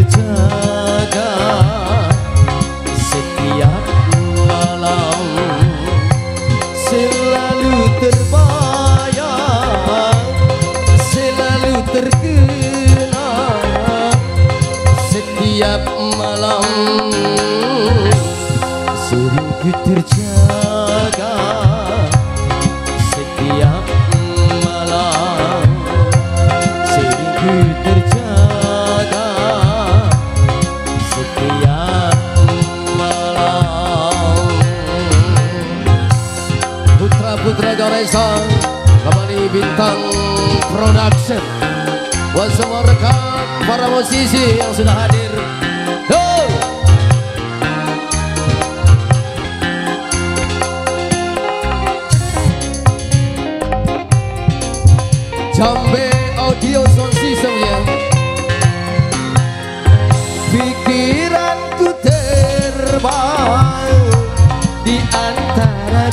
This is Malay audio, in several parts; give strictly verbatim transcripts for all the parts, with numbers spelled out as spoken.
terjaga setiap malam, selalu terbayang, selalu terkenang setiap malam, sering ku terjaga setiap malam, sering ku terjaga setiap malam. Putra-putra Goresan kembali Bintang Production buat semua rekan para musisi yang sudah hadir. Go! Jambe Audio Sound System ya. Pikiranku terbang di antara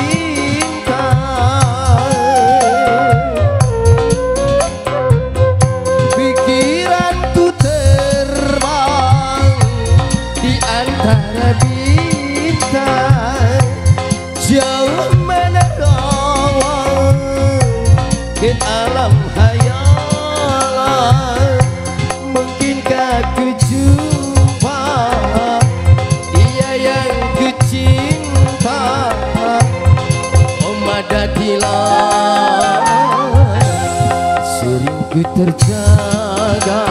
bintang, pikiranku terbang di antara bintang, jauh menerawang ke alam hayalan. Mungkinkah ku jumpa dia yang ku cinta? Oh madadilah, sering ku terjaga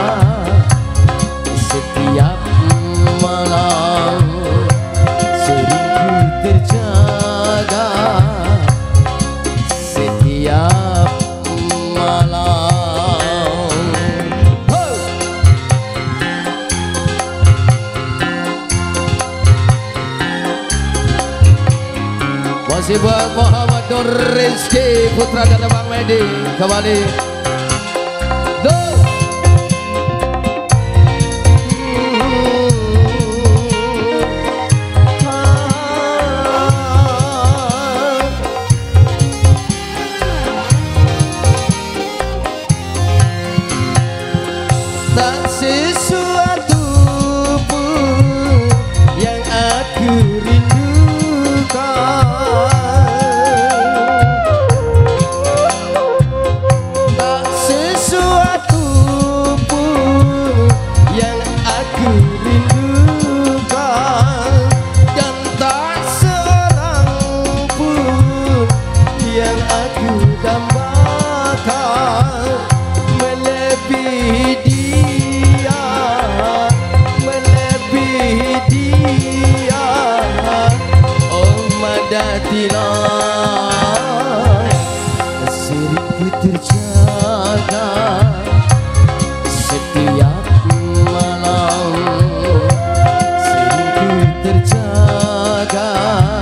setiap malam, sering ku terjaga setiap malam. Ho! Masih buat Muhammad Nur Rizki, putra dan Bang Medi kembali. Go! Tak sesuatu pun yang aku rindukan, tak sesuatu pun yang aku rindukan, dan tak seorang pun yang aku dambakan melebihi dia, melebihi dia. Oh madadilah, sering ku terjaga setiap malam, sering ku terjaga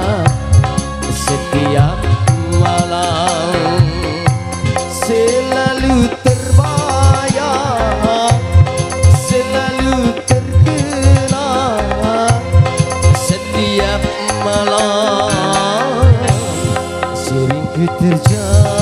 setiap malam, selalu terbayang, selalu terkenang setiap malam, sering ku terjaga